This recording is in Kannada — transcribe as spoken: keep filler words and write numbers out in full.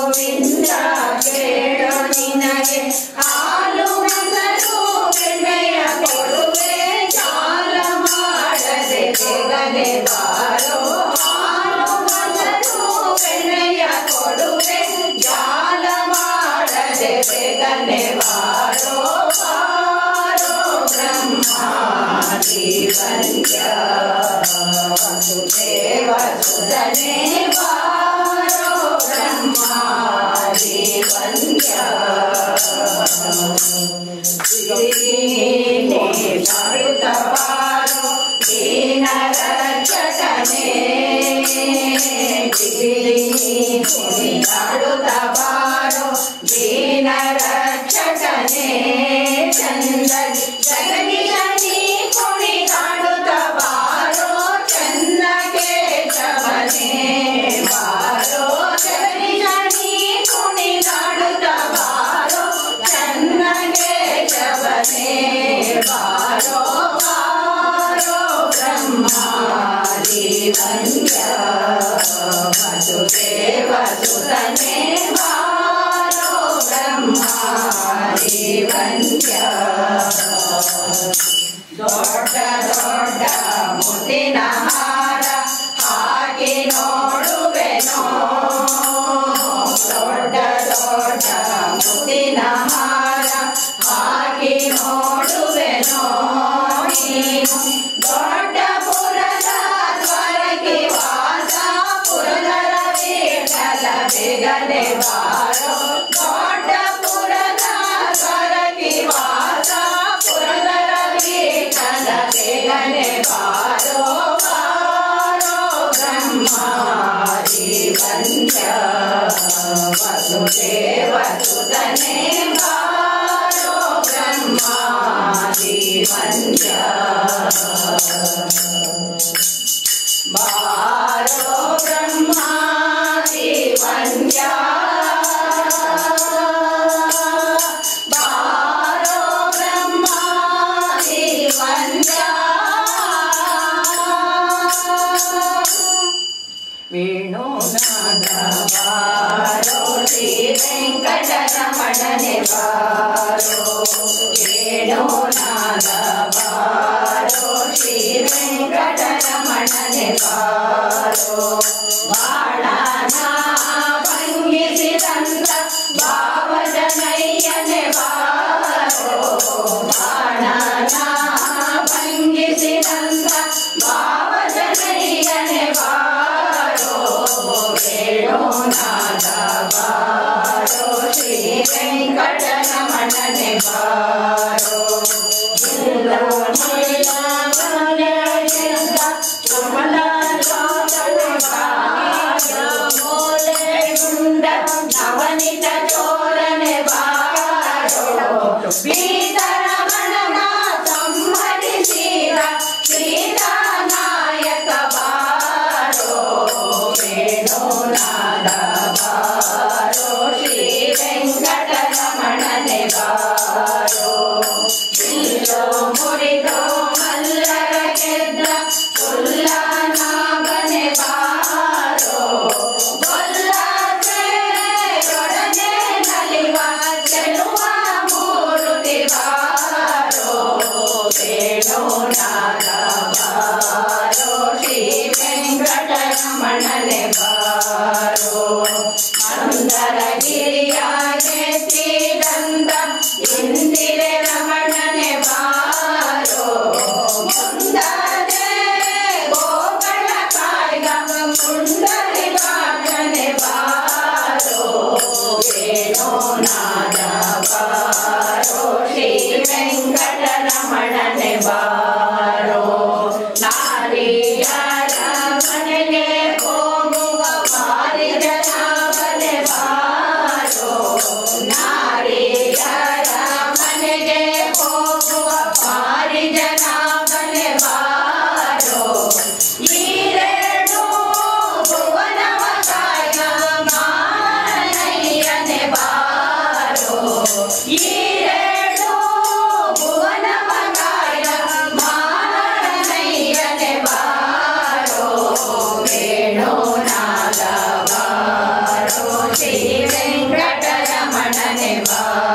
ಗೋವಿಂದ ಕೇಳೋ ನಿನಗೆ ಹಾಲು ಮೊಸರು ಬೆಣ್ಣೆಯ ಕೊಡುವೆ ಜಾಲ ಮಾಡದೆ ಬೇಗನೆ ಬಾರೋ ಹಾಲು ಮೊಸರು ಬೆಣ್ಣೆಯ ಕೊಡುವೆ ಜಾಲ ಮಾಡದೆ ಬೇಗನೆ ಬಾರೋ ಬಾರೋ ಬ್ರಹ್ಮಾದಿ ವಂದ್ಯ ವಸುದೇವ ಸುತನೇ ಬಾರೋ ಬ್ರಹ್ಮಾದಿ ವಂದ್ಯ ಮಾಡುತ್ತ ಬಾರೋ ದೀನ ರಕ್ಷಕನೇ ಮಾಡುತ್ತ ಬಾರೋ ದೀನ ರಕ್ಷಕನೇ ಚಂದ ಜಗದಿಯ ನೀ ಕುಣಿದಾಡುತ್ತ ಬಾರೋ ಚಂದ ಕೇಶವನೇ ಬಾರೋ ಜಗದಿಯ ನೀ ಕುಣಿದಾಡುತ್ತ ಬಾರೋ ಚಂದ ಕೇಶವನೇ ಬಾರೋ ಬಾರೋ ಬ್ರಹ್ಮಾದಿ ವಂದ್ಯ ವಸುದೇವ ಸುತನೇ ಬಾರೋ ಬ್ರಹ್ಮಾದಿ ವಂದ್ಯ ದೊಡ್ಡ ದೊಡ್ಡ ಮುತ್ತಿನ ಹಾರ ಹಾಕಿ ನೋಡುವೆನೋ ದೊಡ್ಡ ದೊಡ್ಡ ಮುತ್ತಿನ ಹಾರ ಹಾಕಿ ನೋಡುವೆನೋ ನೀನು ದೊಡ್ಡಪುರದ ದ್ವಾರಕ್ಕೆ ವಾಸ ಪುರದರ ವಿಠಲ ಬೇಗನೆ ಬಾರೋ ದೊಡ್ಡಪುರದ ದ್ವಾರಕ್ಕೆ ವಾಸ ಪುರದರ ವಿಠಲ ಬೇಗನೆ ಬಾರೋ ಬಾರೋ ಬ್ರಹ್ಮಾದಿ ವಂದ್ಯ ವಸುದೇವ ಸುತನೇ ಬಾರೋ ಬ್ರಹ್ಮಾದಿ ವಂದ್ಯ ಬಾರೋ ಬ್ರಹ್ಮಾದಿ ವಂದ್ಯ ಬಾರೋ ಬ್ರಹ್ಮಾದಿ ವಂದ್ಯ ವೇಣುನಾದ ಬಾರೋ ಶ್ರೀ ವೆಂಕಟರಮಣನೆ ಬಾರೋ ವೇಣುನಾದ ಬಾರೋ ಶ್ರೀ ವೆಂಕಟರಮಣನೆ ಬಾರೋ ಬಾಳನ ಭಂಗಿಸಿದಂತ ಭಾವಜನಯ್ಯನೆ ಬಾರೋ ಬಾಳನ ಭಂಗಿಸಿದಂತ ಭಾವಜನಯ್ಯನೆ ಬಾರೋ ವೇಣುನಾದ ಬಾರೋ ಶ್ರೀ ವೆಂಕಟರಮಣನೆ ಬಾರೋ ನವನಿತ ಚೋರನೆ ಬಾರೋ ಬೀತರಮಣನ ಸಂಹರಿಸಿದ ಸೀತಾನಾಯಕ ಬಾರೋ ವೇಣುನಾದ ಬಾರೋ ಶ್ರೀ ವೆಂಕಟರಮಣನೆ ಬಾರೋ ಬಿಲ್ಲೋ ಮುರಿದೋ ಮಲ್ಲರ ಗೆದ್ದ ಕುಲ್ಲನಾಗನೆ ಬಾರೋ ಗೊಲ್ಲೊಡನೆ ನಲಿವ ಚೆಲುವ ಮೂರುತಿ ಬಾರೋ ವೇಣುನಾದ ಬಾರೋ ಶ್ರೀ ವೆಂಕಟರಮಣನೆ ಬಾರೋ ಮಂದರಗಿರಿಯ ಗೆದ್ದಿದಂತ ಇಂದಿರೆ ರಮಣನೆ ಬಾರೋ ಮುಂದದೆ ಗೋಗಳ ಕಾಯ್ದ ಮುಂದರಿ ಬಾಣನೆ ಬಾರೋ ವೇಣುನಾದ ಬಾರೋ ಶ್ರೀ ವೆಂಕಟರಮಣನೆ ಬಾರೋ ನಾರಿಯರ ಮನೆಗೆ ಹೋಗುವ ಮಾರಿಜನಾಭನೆ ಬಾರೋ ನಾರಿಯರ ಮನೆಗೆ ಬಾರೋ